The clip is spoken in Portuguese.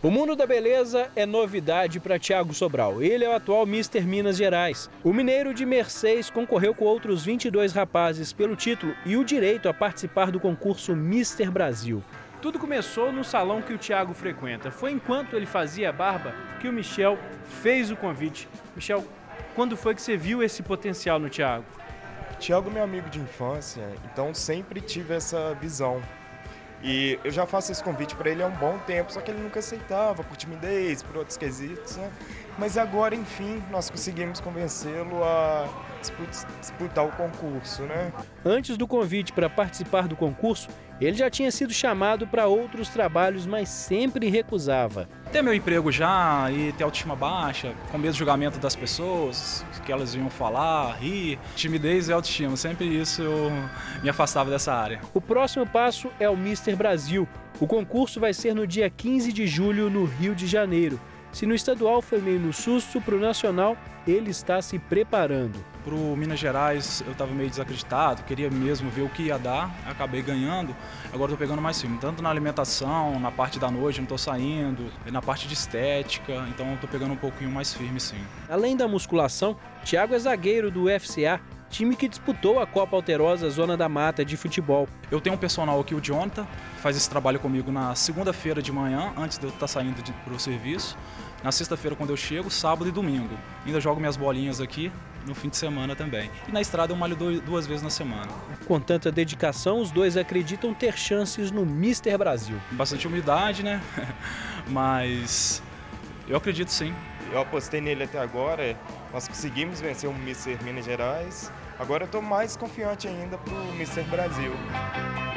O mundo da beleza é novidade para Thiago Sobral. Ele é o atual Mister Minas Gerais. O mineiro de Mercês concorreu com outros 22 rapazes pelo título e o direito a participar do concurso Mister Brasil. Tudo começou no salão que o Thiago frequenta. Foi enquanto ele fazia a barba que o Michel fez o convite. Michel, quando foi que você viu esse potencial no Thiago? Thiago é meu amigo de infância, então sempre tive essa visão. E eu já faço esse convite para ele há um bom tempo, só que ele nunca aceitava, por timidez, por outros quesitos, né? Mas agora, enfim, nós conseguimos convencê-lo a disputar o concurso, né? Antes do convite para participar do concurso, ele já tinha sido chamado para outros trabalhos, mas sempre recusava. Ter meu emprego já e ter autoestima baixa, com medo do julgamento das pessoas, que elas iam falar, rir, timidez e autoestima, sempre isso eu me afastava dessa área. O próximo passo é o Mister Brasil. O concurso vai ser no dia 15 de julho no Rio de Janeiro. Se no estadual foi meio no susto, para o nacional ele está se preparando. Para o Minas Gerais eu estava meio desacreditado, queria mesmo ver o que ia dar, acabei ganhando. Agora estou pegando mais firme, tanto na alimentação, na parte da noite não estou saindo, na parte de estética, então estou pegando um pouquinho mais firme sim. Além da musculação, Thiago é zagueiro do UFCA, time que disputou a Copa Alterosa Zona da Mata de futebol. Eu tenho um personal aqui, o Jonathan, faz esse trabalho comigo na segunda-feira de manhã, antes de eu estar saindo para o serviço. Na sexta-feira quando eu chego, sábado e domingo. Ainda jogo minhas bolinhas aqui no fim de semana também. E na estrada eu malho duas vezes na semana. Com tanta dedicação, os dois acreditam ter chances no Mister Brasil. Bastante humildade, né? Mas eu acredito sim. Eu apostei nele até agora, nós conseguimos vencer o Mister Minas Gerais. Agora eu estou mais confiante ainda para o Mister Brasil.